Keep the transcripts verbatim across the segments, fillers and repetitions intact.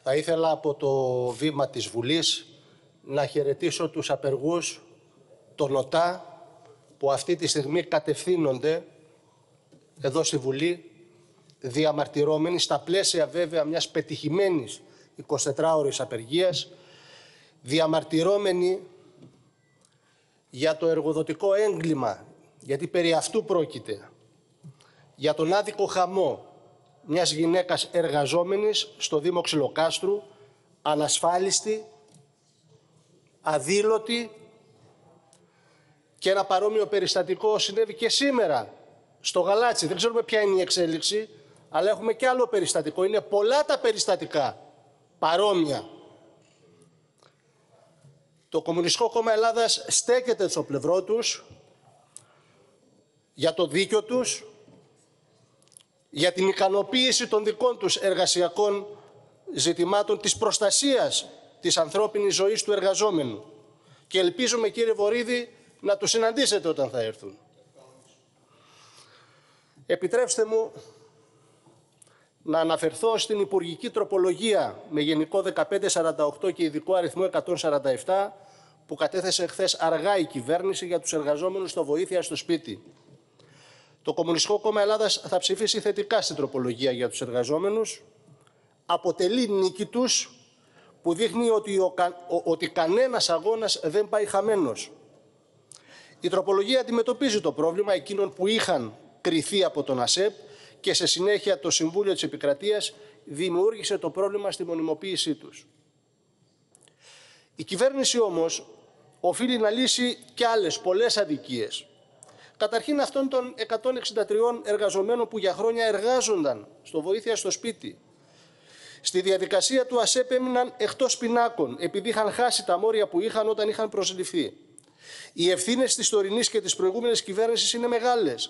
Θα ήθελα από το βήμα της Βουλής να χαιρετήσω τους απεργούς των ΟΤΑ που αυτή τη στιγμή κατευθύνονται εδώ στη Βουλή, διαμαρτυρώμενοι στα πλαίσια βέβαια μιας πετυχημένης εικοσιτετράωρης απεργίας, διαμαρτυρώμενοι για το εργοδοτικό έγκλημα, γιατί περί αυτού πρόκειται, για τον άδικο χαμό μιας γυναίκας εργαζόμενης στο Δήμο Ξυλοκάστρου, ανασφάλιστη, αδήλωτη, και ένα παρόμοιο περιστατικό συνέβη και σήμερα στο Γαλάτσι. Δεν ξέρουμε ποια είναι η εξέλιξη, αλλά έχουμε και άλλο περιστατικό. Είναι πολλά τα περιστατικά παρόμοια. Το Κομμουνιστικό Κόμμα Ελλάδας στέκεται στο πλευρό τους για το δίκιο τους, για την ικανοποίηση των δικών τους εργασιακών ζητημάτων, της προστασίας της ανθρώπινης ζωής του εργαζόμενου. Και ελπίζουμε, κύριε Βορίδη, να τους συναντήσετε όταν θα έρθουν. Επιτρέψτε μου να αναφερθώ στην υπουργική τροπολογία με γενικό δεκαπέντε σαράντα οκτώ και ειδικό αριθμό εκατόν σαράντα επτά που κατέθεσε χθες αργά η κυβέρνηση για τους εργαζόμενους στο βοήθεια στο σπίτι. Το Κομμουνιστικό Κόμμα Ελλάδας θα ψηφίσει θετικά στην τροπολογία για τους εργαζόμενους. Αποτελεί νίκη τους που δείχνει ότι, ο, ο, ότι κανένας αγώνας δεν πάει χαμένος. Η τροπολογία αντιμετωπίζει το πρόβλημα εκείνων που είχαν κριθεί από τον ΑΣΕΠ και σε συνέχεια το Συμβούλιο της Επικρατείας δημιούργησε το πρόβλημα στη μονιμοποίησή τους. Η κυβέρνηση όμως οφείλει να λύσει και άλλες πολλές αδικίες. Καταρχήν αυτών των εκατόν εξήντα τριών εργαζομένων που για χρόνια εργάζονταν στο βοήθεια στο σπίτι. Στη διαδικασία του ΑΣΕΠ έμειναν εκτός πινάκων επειδή είχαν χάσει τα μόρια που είχαν όταν είχαν προσληφθεί. Οι ευθύνες της τωρινής και της προηγούμενης κυβέρνησης είναι μεγάλες.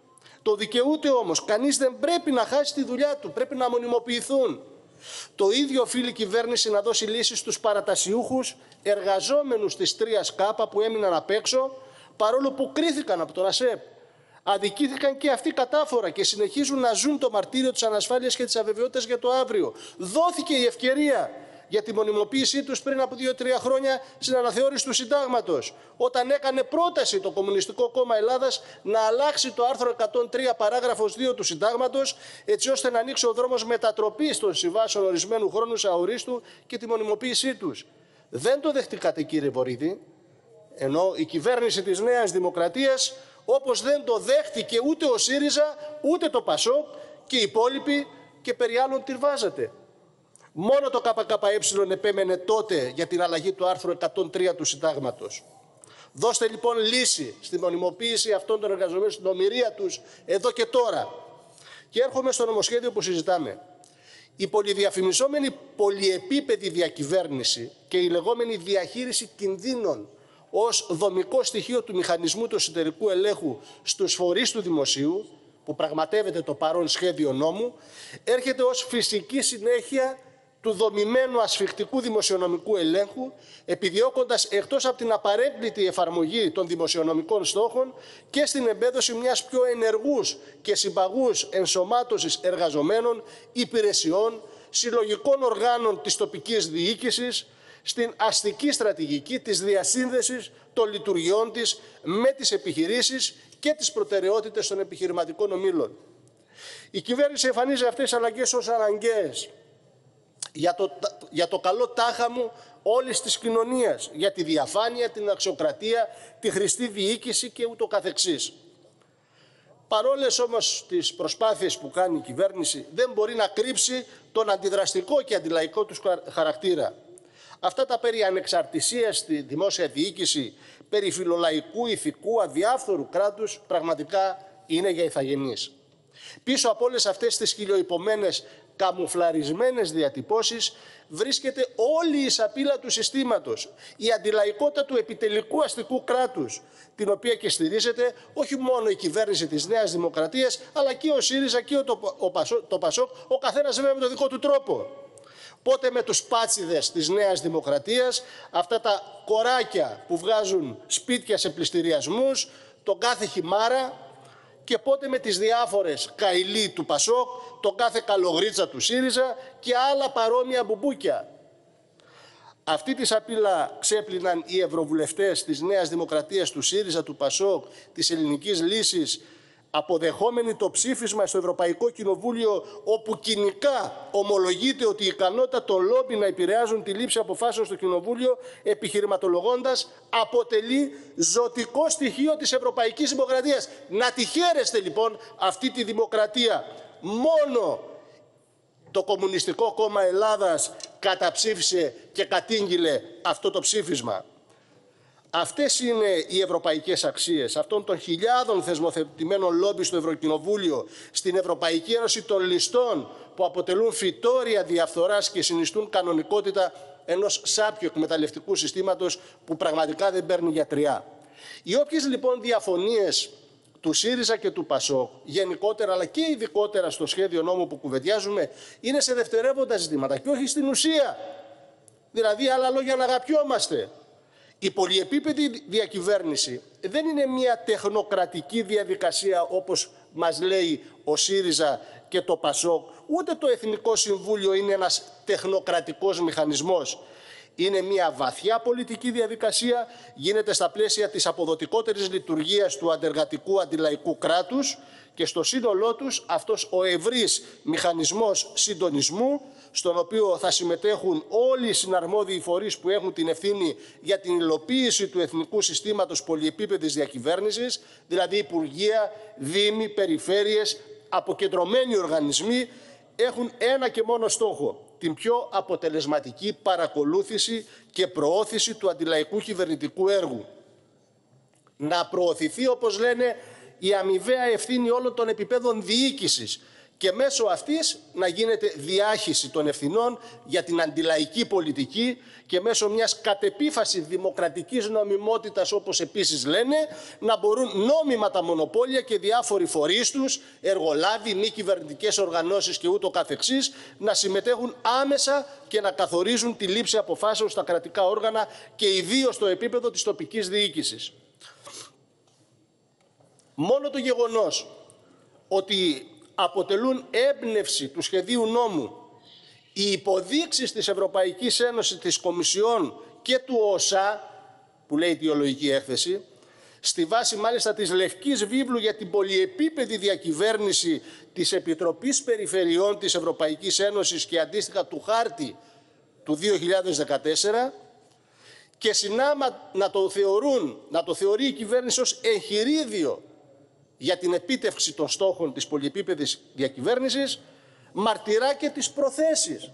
Το δικαιούται όμως. Κανείς δεν πρέπει να χάσει τη δουλειά του. Πρέπει να μονιμοποιηθούν. Το ίδιο οφείλει η κυβέρνηση να δώσει λύσεις στους παρατασιούχους εργαζόμενους της τρίας Κάπα που έμειναν απ' έξω, παρόλο που κρίθηκαν από τον ΑΣΕΠ. Αδικήθηκαν και αυτοί κατάφορα και συνεχίζουν να ζουν το μαρτύριο της ανασφάλειας και της αβεβαιότητας για το αύριο. Δόθηκε η ευκαιρία για τη μονιμοποίησή τους πριν από δύο τρία χρόνια στην αναθεώρηση του συντάγματος, όταν έκανε πρόταση το Κομμουνιστικό Κόμμα Ελλάδας να αλλάξει το άρθρο εκατόν τρία παράγραφος δύο του συντάγματος, έτσι ώστε να ανοίξει ο δρόμος μετατροπής των συμβάσεων ορισμένου χρόνου σε αορίστου και τη μονιμοποίησή τους. Δεν το δεχτήκατε, κύριε Βορίδη, ενώ η κυβέρνηση της Νέας Δημοκρατίας, όπως δεν το δέχτηκε ούτε ο ΣΥΡΙΖΑ, ούτε το ΠΑΣΟΚ και οι υπόλοιποι, και περί άλλων τυρβάζατε. Μόνο το ΚΚΕ επέμενε τότε για την αλλαγή του άρθρου εκατόν τρία του συντάγματος. Δώστε λοιπόν λύση στη μονιμοποίηση αυτών των εργαζομένων, στην ομηρία τους εδώ και τώρα. Και έρχομαι στο νομοσχέδιο που συζητάμε. Η πολυδιαφημιζόμενη πολυεπίπεδη διακυβέρνηση και η λεγόμενη διαχείριση κινδύνων ως δομικό στοιχείο του μηχανισμού του εσωτερικού ελέγχου στους φορείς του δημοσίου, που πραγματεύεται το παρόν σχέδιο νόμου, έρχεται ως φυσική συνέχεια του δομημένου ασφιχτικού δημοσιονομικού ελέγχου, επιδιώκοντας εκτός από την απαρέγκλητη εφαρμογή των δημοσιονομικών στόχων και στην εμπέδωση μιας πιο ενεργούς και συμπαγούς ενσωμάτωσης εργαζομένων, υπηρεσιών, συλλογικών οργάνων της τοπικής διοίκησης, στην αστική στρατηγική της διασύνδεσης των λειτουργιών της με τις επιχειρήσεις και τις προτεραιότητες των επιχειρηματικών ομίλων. Η κυβέρνηση εμφανίζει αυτές τις αλλαγές ως αναγκαίες για το, για το καλό τάχαμο όλης της κοινωνίας, για τη διαφάνεια, την αξιοκρατία, τη χρηστή διοίκηση και ούτω καθεξής. Παρόλες όμως τις προσπάθειες που κάνει η κυβέρνηση, δεν μπορεί να κρύψει τον αντιδραστικό και αντιλαϊκό τους χαρακτήρα. Αυτά τα περί ανεξαρτησίας στη δημόσια διοίκηση, περί φιλολαϊκού, ηθικού, αδιάφθορου κράτους, πραγματικά είναι για ηθαγενείς. Πίσω από όλες αυτές τις χιλιοϊπωμένες, καμουφλαρισμένες διατυπώσεις βρίσκεται όλη η σαπίλα του συστήματος, η αντιλαϊκότητα του επιτελικού αστικού κράτους, την οποία και στηρίζεται όχι μόνο η κυβέρνηση της Νέας Δημοκρατίας, αλλά και ο ΣΥΡΙΖΑ και το, ο Πασό, το ΠΑΣΟΚ, ο καθένας βέβαια με τον δικό του τρόπο. Πότε με τους πάτσιδες της Νέας Δημοκρατίας, αυτά τα κοράκια που βγάζουν σπίτια σε πληστηριασμούς, τον κάθε χυμάρα, και πότε με τις διάφορες καηλοί του Πασόκ, τον κάθε καλογρίτσα του ΣΥΡΙΖΑ και άλλα παρόμοια μπουμπούκια. Αυτή τη σαπίλα ξέπλυναν οι ευρωβουλευτές της Νέας Δημοκρατίας, του ΣΥΡΙΖΑ, του Πασόκ, της Ελληνικής Λύσης, αποδεχόμενοι το ψήφισμα στο Ευρωπαϊκό Κοινοβούλιο, όπου κοινικά ομολογείται ότι η ικανότητα των λόμπι να επηρεάζουν τη λήψη αποφάσεων στο Κοινοβούλιο, επιχειρηματολογώντας, αποτελεί ζωτικό στοιχείο της Ευρωπαϊκής Δημοκρατίας. Να τη χαίρεστε λοιπόν αυτή τη δημοκρατία. Μόνο το Κομμουνιστικό Κόμμα Ελλάδας καταψήφισε και κατήγγειλε αυτό το ψήφισμα. Αυτές είναι οι ευρωπαϊκές αξίες αυτών των χιλιάδων θεσμοθετημένων λόμπι στο Ευρωκοινοβούλιο, στην Ευρωπαϊκή Ένωση των Ληστών, που αποτελούν φυτόρια διαφθοράς και συνιστούν κανονικότητα ενός σάπιου εκμεταλλευτικού συστήματος που πραγματικά δεν παίρνει γιατριά. Οι όποιες λοιπόν διαφωνίες του ΣΥΡΙΖΑ και του ΠΑΣΟΚ, γενικότερα αλλά και ειδικότερα στο σχέδιο νόμου που κουβεντιάζουμε, είναι σε δευτερεύοντα ζητήματα και όχι στην ουσία. Δηλαδή, άλλα λόγια, να αγαπιόμαστε. Η πολυεπίπεδη διακυβέρνηση δεν είναι μια τεχνοκρατική διαδικασία όπως μας λέει ο ΣΥΡΙΖΑ και το ΠΑΣΟΚ, ούτε το Εθνικό Συμβούλιο είναι ένας τεχνοκρατικός μηχανισμός. Είναι μια βαθιά πολιτική διαδικασία, γίνεται στα πλαίσια της αποδοτικότερης λειτουργίας του αντεργατικού αντιλαϊκού κράτους και στο σύνολό τους αυτός ο ευρύς μηχανισμός συντονισμού, στον οποίο θα συμμετέχουν όλοι οι συναρμόδιοι φορείς που έχουν την ευθύνη για την υλοποίηση του εθνικού συστήματος πολυεπίπεδης διακυβέρνησης, δηλαδή υπουργεία, δήμοι, περιφέρειες, αποκεντρωμένοι οργανισμοί, έχουν ένα και μόνο στόχο: την πιο αποτελεσματική παρακολούθηση και προώθηση του αντιλαϊκού κυβερνητικού έργου. Να προωθηθεί, όπως λένε, η αμοιβαία ευθύνη όλων των επιπέδων διοίκησης και μέσω αυτής να γίνεται διάχυση των ευθυνών για την αντιλαϊκή πολιτική και μέσω μιας κατεπίφαση δημοκρατικής νομιμότητας, όπως επίσης λένε, να μπορούν νόμιμα τα μονοπόλια και διάφοροι φορείς τους, εργολάβοι, μη κυβερνητικές οργανώσεις και ούτω καθεξής, να συμμετέχουν άμεσα και να καθορίζουν τη λήψη αποφάσεων στα κρατικά όργανα και ιδίως στο επίπεδο της τοπικής διοίκησης. Μόνο το γεγονός ότι αποτελούν έμπνευση του σχεδίου νόμου οι υποδείξεις της Ευρωπαϊκής Ένωσης, της Κομισιόν και του ΟΣΑ, που λέει η αιτιολογική έκθεση, στη βάση μάλιστα της Λευκής Βίβλου για την πολυεπίπεδη διακυβέρνηση της Επιτροπής Περιφερειών της Ευρωπαϊκής Ένωσης και αντίστοιχα του χάρτη του δύο χιλιάδες δεκατέσσερα, και συνάμα να το θεωρούν, να το θεωρεί η κυβέρνηση ως εγχειρίδιο για την επίτευξη των στόχων της πολυεπίπεδης διακυβέρνησης, μαρτυρά και τις προθέσεις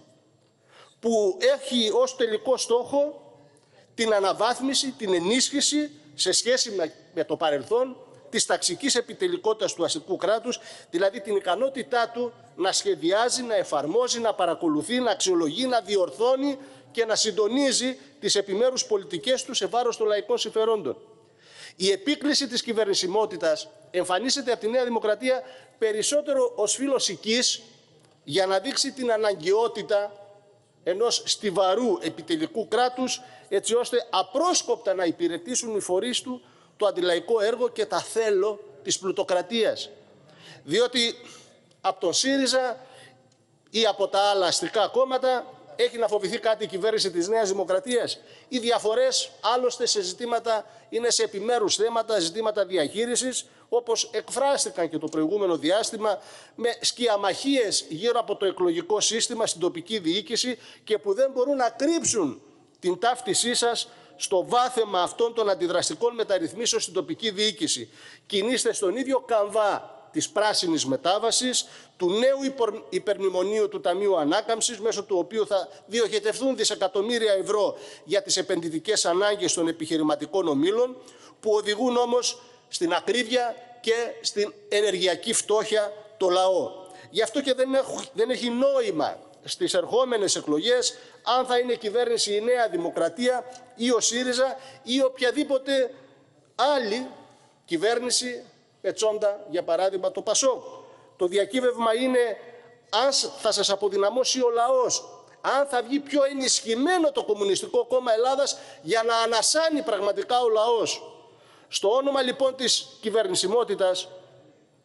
που έχει ως τελικό στόχο την αναβάθμιση, την ενίσχυση σε σχέση με, με το παρελθόν της ταξικής επιτελικότητας του αστικού κράτους, δηλαδή την ικανότητά του να σχεδιάζει, να εφαρμόζει, να παρακολουθεί, να αξιολογεί, να διορθώνει και να συντονίζει τις επιμέρους πολιτικές του σε βάρος των λαϊκών συμφερόντων. Η επίκληση της κυβερνησιμότητας εμφανίζεται από τη Νέα Δημοκρατία περισσότερο ως φύλος οικής για να δείξει την αναγκαιότητα ενός στιβαρού επιτελικού κράτους, έτσι ώστε απρόσκοπτα να υπηρετήσουν οι φορείς του το αντιλαϊκό έργο και τα θέλω της πλουτοκρατίας. Διότι από τον ΣΥΡΙΖΑ ή από τα άλλα αστικά κόμματα έχει να φοβηθεί κάτι η κυβέρνηση της Νέας Δημοκρατίας? Οι διαφορές άλλωστε σε ζητήματα είναι σε επιμέρους θέματα, ζητήματα διαχείρισης, όπως εκφράστηκαν και το προηγούμενο διάστημα με σκιαμαχίες γύρω από το εκλογικό σύστημα στην τοπική διοίκηση και που δεν μπορούν να κρύψουν την ταύτισή σας στο βάθεμα αυτών των αντιδραστικών μεταρρυθμίσεων στην τοπική διοίκηση. Κινείστε στον ίδιο καμβά της πράσινης μετάβασης, του νέου υπερμνημονίου του Ταμείου Ανάκαμψης, μέσω του οποίου θα διοχετευθούν δισεκατομμύρια ευρώ για τις επενδυτικές ανάγκες των επιχειρηματικών ομίλων, που οδηγούν όμως στην ακρίβεια και στην ενεργειακή φτώχεια το λαό. Γι' αυτό και δεν, έχω, δεν έχει νόημα στις ερχόμενες εκλογές αν θα είναι κυβέρνηση η Νέα Δημοκρατία ή ο ΣΥΡΙΖΑ ή οποιαδήποτε άλλη κυβέρνηση, πετσόντα για παράδειγμα το ΠΑΣΟΚ. Το διακύβευμα είναι αν θα σας αποδυναμώσει ο λαός, αν θα βγει πιο ενισχυμένο το Κομμουνιστικό Κόμμα Ελλάδας για να ανασάνει πραγματικά ο λαός. Στο όνομα λοιπόν της κυβερνησιμότητας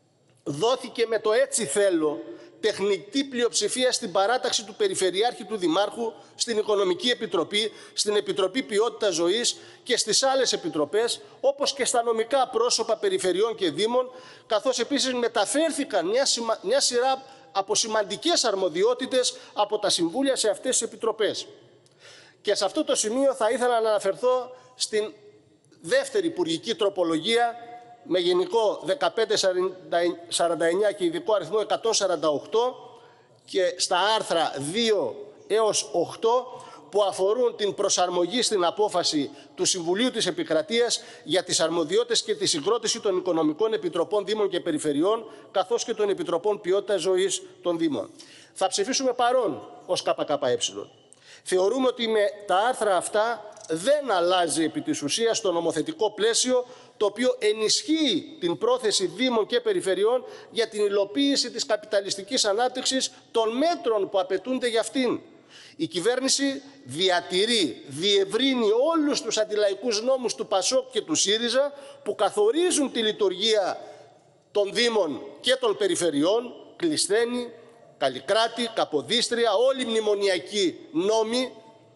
δόθηκε με το «έτσι θέλω» τεχνητή πλειοψηφία στην παράταξη του Περιφερειάρχη του Δημάρχου, στην Οικονομική Επιτροπή, στην Επιτροπή Ποιότητας Ζωής και στις άλλες επιτροπές, όπως και στα νομικά πρόσωπα περιφερειών και δήμων, καθώς επίσης μεταφέρθηκαν μια, σημα... μια σειρά από σημαντικές αρμοδιότητες από τα συμβούλια σε αυτές τις επιτροπές. Και σε αυτό το σημείο θα ήθελα να αναφερθώ στην δεύτερη υπουργική τροπολογία με γενικό δεκαπέντε σαράντα εννιά και ειδικό αριθμό εκατόν σαράντα οκτώ και στα άρθρα δύο έως οκτώ που αφορούν την προσαρμογή στην απόφαση του Συμβουλίου της Επικρατείας για τις αρμοδιότητες και τη συγκρότηση των οικονομικών επιτροπών Δήμων και Περιφερειών, καθώς και των Επιτροπών Ποιότητας Ζωής των Δήμων. Θα ψηφίσουμε παρόν ως ΚΚΕ. Θεωρούμε ότι με τα άρθρα αυτά δεν αλλάζει επί της ουσίας το νομοθετικό πλαίσιο, το οποίο ενισχύει την πρόθεση Δήμων και Περιφερειών για την υλοποίηση της καπιταλιστικής ανάπτυξης των μέτρων που απαιτούνται για αυτήν. Η κυβέρνηση διατηρεί, διευρύνει όλους τους αντιλαϊκούς νόμους του ΠΑΣΟΚ και του ΣΥΡΙΖΑ που καθορίζουν τη λειτουργία των Δήμων και των Περιφερειών, Κλεισθένη, Καλλικράτη, Καποδίστρια, όλοι οι μνημονιακοί νόμοι.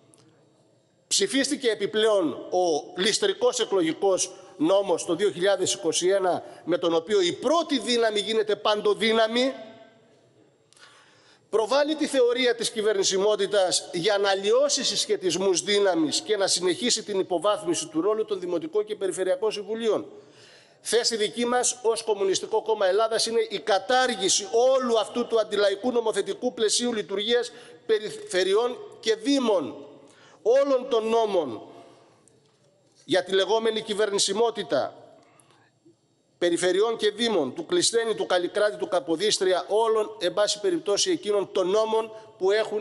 Ψηφίστηκε επιπλέον ο ληστρικός εκλογικός νόμος το δύο χιλιάδες είκοσι ένα, με τον οποίο η πρώτη δύναμη γίνεται παντοδύναμη. Προβάλλει τη θεωρία της κυβερνησιμότητας για να αλλοιώσει συσχετισμούς δύναμης και να συνεχίσει την υποβάθμιση του ρόλου των Δημοτικών και Περιφερειακών Συμβουλίων. Θέση δική μας ως Κομμουνιστικό Κόμμα Ελλάδας είναι η κατάργηση όλου αυτού του αντιλαϊκού νομοθετικού πλαισίου λειτουργίας περιφερειών και δήμων, όλων των νόμων για τη λεγόμενη κυβερνησιμότητα περιφερειών και δήμων, του Κλεισθένη, του Καλλικράτη, του Καποδίστρια, όλων, εν πάση περιπτώσει, εκείνων των νόμων που έχουν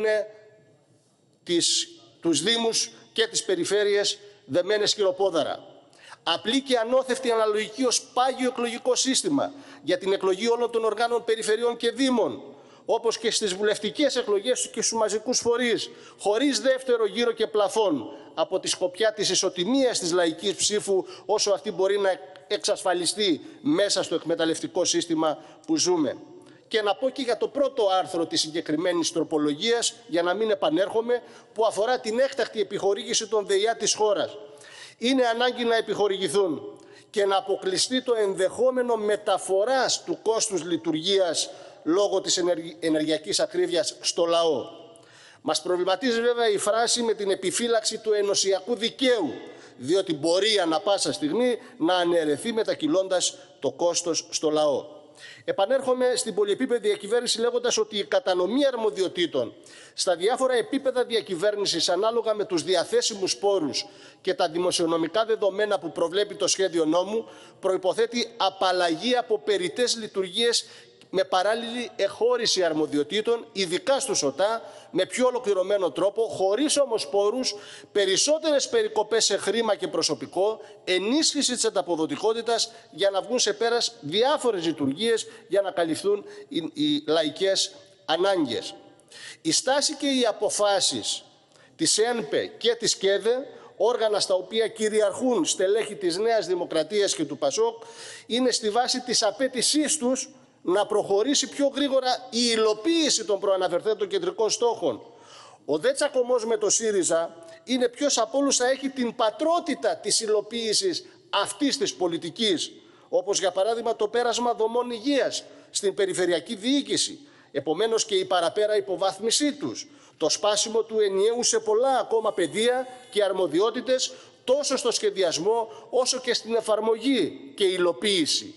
τις, τους δήμους και τις περιφέρειες δεμένες χειροπόδαρα. Απλή και ανώθευτη αναλογική ως πάγιο εκλογικό σύστημα για την εκλογή όλων των οργάνων περιφερειών και δήμων, όπως και στις βουλευτικές εκλογές και στους μαζικούς φορείς, χωρίς δεύτερο γύρο και πλαφόν, από τη σκοπιά της ισοτιμίας της λαϊκής ψήφου, όσο αυτή μπορεί να εξασφαλιστεί μέσα στο εκμεταλλευτικό σύστημα που ζούμε. Και να πω και για το πρώτο άρθρο της συγκεκριμένης τροπολογίας, για να μην επανέρχομαι, που αφορά την έκτακτη επιχορήγηση των ΔΕΙΑ της χώρας. Είναι ανάγκη να επιχορηγηθούν και να αποκλειστεί το ενδεχόμενο μεταφοράς του κόστους λειτουργίας λόγω της ενεργειακής ακρίβειας στο λαό. Μας προβληματίζει βέβαια η φράση με την επιφύλαξη του ενωσιακού δικαίου, διότι μπορεί ανά πάσα στιγμή να αναιρεθεί μετακυλώντας το κόστος στο λαό. Επανέρχομαι στην πολυεπίπεδη διακυβέρνηση λέγοντας ότι η κατανομή αρμοδιοτήτων στα διάφορα επίπεδα διακυβέρνησης ανάλογα με τους διαθέσιμους πόρους και τα δημοσιονομικά δεδομένα που προβλέπει το σχέδιο νόμου προϋποθέτει απαλλαγή από περιττές λειτουργίες με παράλληλη εχώρηση αρμοδιοτήτων, ειδικά στους ΟΤΑ, με πιο ολοκληρωμένο τρόπο, χωρίς όμως πόρους, περισσότερες περικοπές σε χρήμα και προσωπικό, ενίσχυση της ανταποδοτικότητας για να βγουν σε πέρας διάφορες λειτουργίες για να καλυφθούν οι, οι λαϊκές ανάγκες. Η στάση και οι αποφάσεις της ΕΝΠΕ και της ΚΕΔΕ, όργανα στα οποία κυριαρχούν στελέχη της Νέας Δημοκρατίας και του ΠΑΣΟΚ, είναι στη βάση της απέτησής τους να προχωρήσει πιο γρήγορα η υλοποίηση των προαναφερθέντων κεντρικών στόχων. Ο δε τσακωμός με το ΣΥΡΙΖΑ είναι ποιος από όλους θα έχει την πατρότητα της υλοποίησης αυτής της πολιτικής, όπως για παράδειγμα το πέρασμα δομών υγείας στην περιφερειακή διοίκηση, επομένως και η παραπέρα υποβάθμισή τους, το σπάσιμο του ενιαίου σε πολλά ακόμα πεδία και αρμοδιότητες, τόσο στο σχεδιασμό όσο και στην εφαρμογή και υλοποίηση.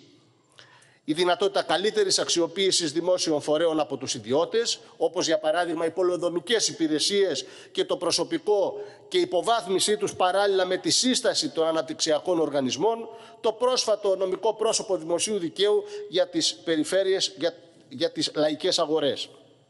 Η δυνατότητα καλύτερης αξιοποίησης δημόσιων φορέων από τους ιδιώτες, όπως για παράδειγμα οι πολεοδομικές υπηρεσίες και το προσωπικό και η υποβάθμισή τους παράλληλα με τη σύσταση των αναπτυξιακών οργανισμών, το πρόσφατο νομικό πρόσωπο δημοσίου δικαίου για τις περιφέρειες, για, για τις λαϊκές αγορές.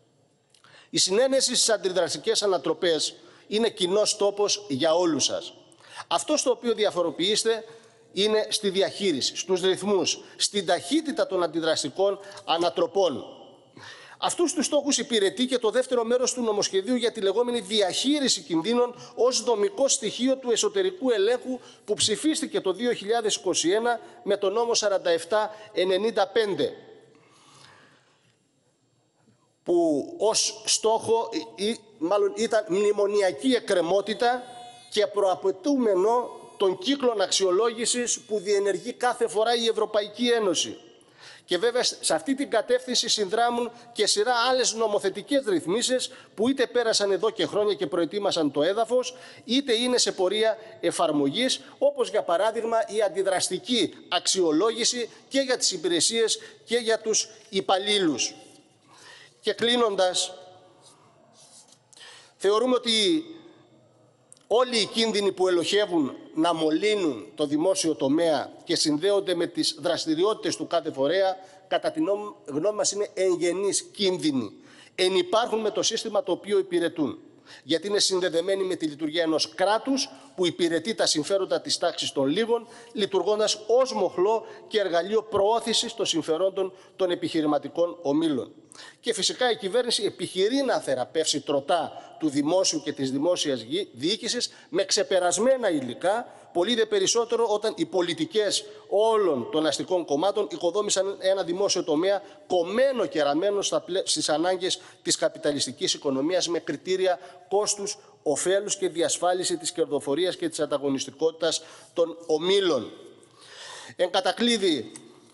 Η συνένεση στις αντιδραστικές ανατροπές είναι κοινός τόπος για όλους σας. Αυτό στο οποίο διαφοροποιείστε είναι στη διαχείριση, στους ρυθμούς, στην ταχύτητα των αντιδραστικών ανατροπών. Αυτούς τους στόχους υπηρετεί και το δεύτερο μέρος του νομοσχεδίου για τη λεγόμενη διαχείριση κινδύνων ως δομικό στοιχείο του εσωτερικού ελέγχου που ψηφίστηκε το δύο χιλιάδες είκοσι ένα με τον νόμο σαράντα επτά ενενήντα πέντε. που ως στόχο ή, μάλλον ήταν μνημονιακή εκκρεμότητα και προαπαιτούμενο των κύκλων αξιολόγησης που διενεργεί κάθε φορά η Ευρωπαϊκή Ένωση. Και βέβαια σε αυτή την κατεύθυνση συνδράμουν και σειρά άλλες νομοθετικές ρυθμίσεις που είτε πέρασαν εδώ και χρόνια και προετοίμασαν το έδαφος, είτε είναι σε πορεία εφαρμογής, όπως για παράδειγμα η αντιδραστική αξιολόγηση και για τις υπηρεσίες και για τους υπαλλήλους. Και κλείνοντας, θεωρούμε ότι όλοι οι κίνδυνοι που ελοχεύουν να μολύνουν το δημόσιο τομέα και συνδέονται με τις δραστηριότητες του κάθε φορέα, κατά την γνώμη μας είναι εγγενείς κίνδυνοι. Ενυπάρχουν με το σύστημα το οποίο υπηρετούν. Γιατί είναι συνδεδεμένοι με τη λειτουργία ενός κράτους που υπηρετεί τα συμφέροντα της τάξης των λίγων, λειτουργώντας ως μοχλό και εργαλείο προώθησης των συμφερόντων των επιχειρηματικών ομίλων. Και φυσικά η κυβέρνηση επιχειρεί να θεραπεύσει τροτά του δημόσιου και της δημόσιας διοίκησης με ξεπερασμένα υλικά, πολύ δε περισσότερο όταν οι πολιτικές όλων των αστικών κομμάτων οικοδόμησαν ένα δημόσιο τομέα κομμένο και ραμμένο στις ανάγκες της καπιταλιστικής οικονομίας με κριτήρια κόστους, ωφέλους και διασφάλιση της κερδοφορίας και της ανταγωνιστικότητας των ομίλων. Εν κατακλείδη,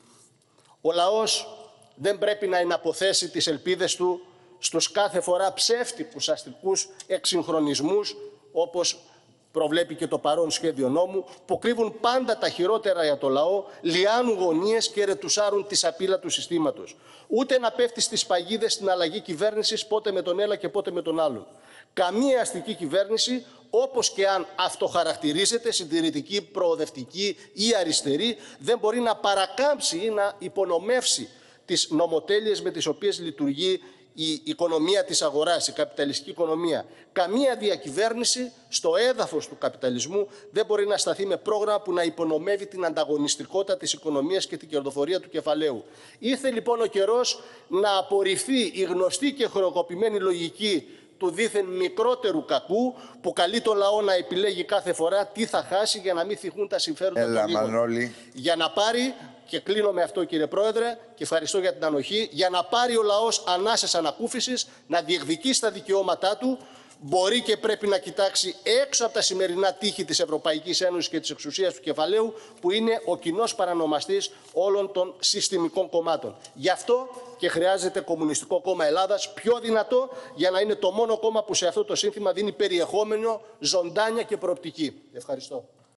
ο λαός δεν πρέπει να εναποθέσει τις ελπίδες του στους κάθε φορά ψεύτικους αστικούς εξυγχρονισμούς, όπως προβλέπει και το παρόν σχέδιο νόμου, που κρύβουν πάντα τα χειρότερα για το λαό, λιάνουν γωνίες και ρετουσάρουν τη σαπίλα του συστήματος. Ούτε να πέφτει στις παγίδες στην αλλαγή κυβέρνησης, πότε με τον ένα και πότε με τον άλλον. Καμία αστική κυβέρνηση, όπως και αν αυτοχαρακτηρίζεται, συντηρητική, προοδευτική ή αριστερή, δεν μπορεί να παρακάμψει ή να υπονομεύσει τις νομοτέλειες με τις οποίες λειτουργεί η οικονομία της αγοράς, η καπιταλιστική οικονομία. Καμία διακυβέρνηση στο έδαφος του καπιταλισμού δεν μπορεί να σταθεί με πρόγραμμα που να υπονομεύει την ανταγωνιστικότητα της οικονομίας και την κερδοφορία του κεφαλαίου. Ήρθε λοιπόν ο καιρός να απορριφθεί η γνωστή και χρεοκοπημένη λογική του δήθεν μικρότερου κακού που καλεί το λαό να επιλέγει κάθε φορά τι θα χάσει για να μην θυγούν τα συμφέροντα Έλα, των λίγων. Μανώλη. Για να πάρει, και κλείνω με αυτό κύριε Πρόεδρε και ευχαριστώ για την ανοχή, για να πάρει ο λαός ανάσες ανακούφισης, να διεκδικήσει τα δικαιώματά του, μπορεί και πρέπει να κοιτάξει έξω από τα σημερινά τείχη της Ευρωπαϊκής Ένωσης και της εξουσίας του κεφαλαίου, που είναι ο κοινός παρανομαστής όλων των συστημικών κομμάτων. Γι' αυτό και χρειάζεται Κομμουνιστικό Κόμμα Ελλάδας πιο δυνατό, για να είναι το μόνο κόμμα που σε αυτό το σύνθημα δίνει περιεχόμενο, ζωντάνια και προοπτική. Ευχαριστώ.